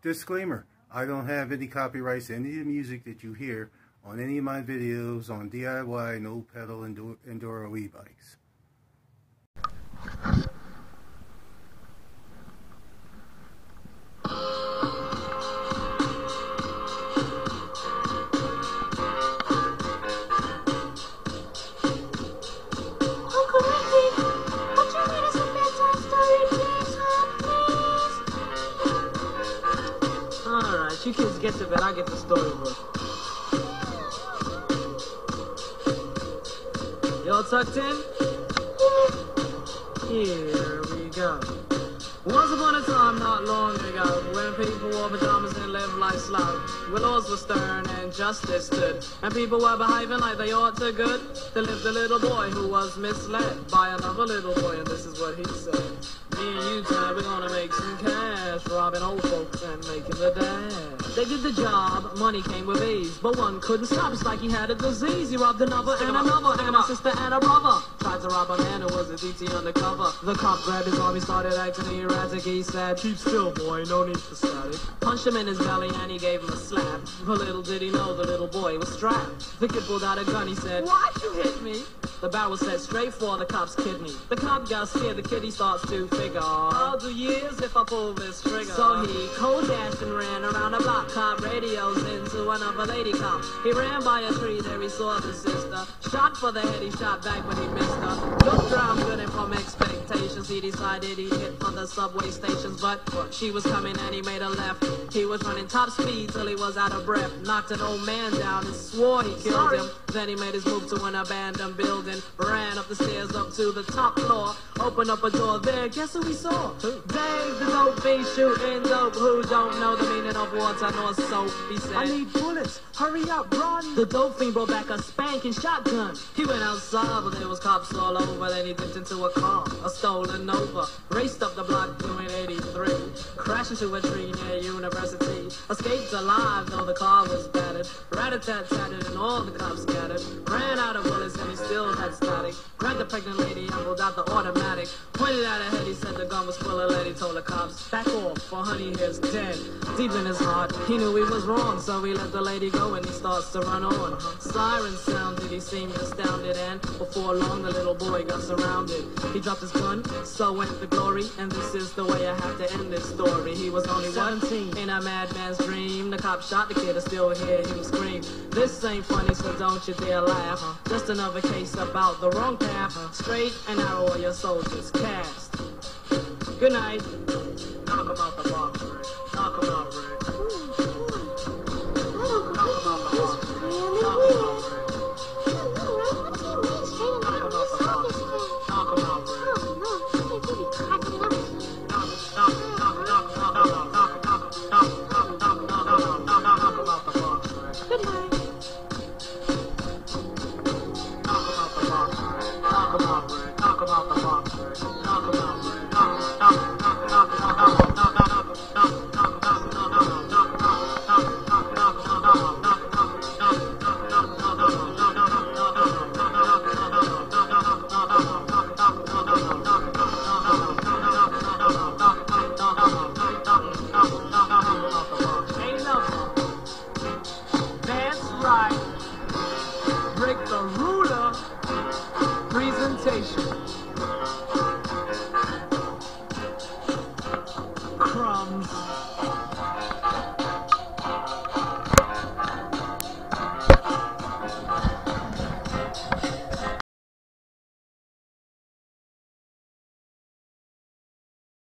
Disclaimer, I don't have any copyrights to any of the music that you hear on any of my videos on DIY, no pedal, enduro e-bikes. You kids get to bed, I get the storybook. You all tucked in? Here we go. Once upon a time, not long ago, when people wore pajamas and lived life slow, where laws were stern and justice stood, and people were behaving like they ought to good, there lived a little boy who was misled by another little boy, and this is what he said. Me and you, Tad, we're gonna make some cash, robbing old folks and making the dash. They did the job, money came with ease, but one couldn't stop, it's like he had a disease. He robbed another and another, and a sister and a brother. Tried to rob a man who was a DT undercover. The cop grabbed his arm, he started acting erratic. He said, "Keep still, boy, no need for static." Punched him in his belly and he gave him a slap. But little did he know the little boy was strapped. The kid pulled out a gun, he said, "Why'd you hit me?" The barrel was set straight for the cop's kidney. The cop got scared, the kid he starts to figure, I'll do years if I pull this trigger. So he cold dashed and ran around the block. Cop radios into another lady cop. He ran by a tree, there he saw the sister. Shot for the head, he shot back but he missed her. Looked around good and from expectations, he decided he'd hit for the subway stations. But she was coming and he made a left. He was running top speed till he was out of breath. Knocked an old man down and swore he killed him. Then he made his move to an abandoned building. Ran up the stairs up to the top floor. Opened up a door there, guess who he saw? Dave the dope fiend shooting dope. Who don't know the meaning of water nor soap? He said, "I need bullets, hurry up, run." The dope fiend brought back a spanking shotgun. He went outside but there was cops all over. Then he dipped into a car, a stolen Nova. Raced up the block doing 83. Crashed into a tree near University. Escaped alive though the car was battered. Rat-a-tat-tatted and all the cops scattered. Ran out of bullets and he still had static. Grabbed the pregnant lady and pulled out the automatic. Pointed at her head, he said the gun was full of lead. He told the cops, "Back off, for honey here's dead." Deep in his heart, he knew he was wrong, so he let the lady go and he starts to run on. Sirens sounded, he seemed astounded, and before long the little boy got surrounded. He dropped his gun, so went the glory, and this is the way I have to end this story. He was only 17 in a madman's dream. The cop shot the kid and still hear him scream. This ain't funny, so don't you dare laugh. Just another case about the wrong path. Straight and narrow all your soldiers cast. Good night. Knock 'em out the box, Rick. Knock 'em out, Rick. Knock 'em out the box. Knock 'em out, Rick. Knock 'em out the box. Knock 'em out, Rick. Good night. Knock 'em out the box. Knock 'em out, Rick. Knock 'em out the box. Knock 'em out, Rick. That's right. Break the ruler. Presentation. Crumbs.